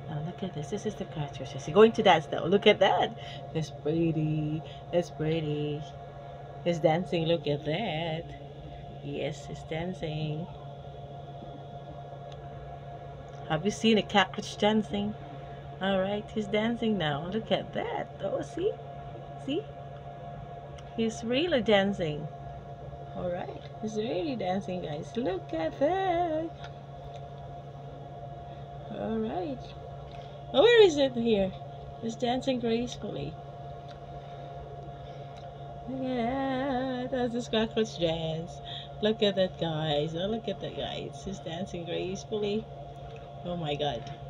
Now look at this. This is the cockroach. He's going to dance now. Look at that. It's pretty. It's pretty. He's dancing. Look at that. Yes, he's dancing. Have you seen a cockroach dancing? Alright, he's dancing now. Look at that. Oh, see? See? He's really dancing. Alright, he's really dancing, guys. Look at that. Alright. Oh, where is it here? He's dancing gracefully. Look at that. That's this cockroach dance. Look at that, guys. Oh, look at that, guys. He's dancing gracefully. Oh my god.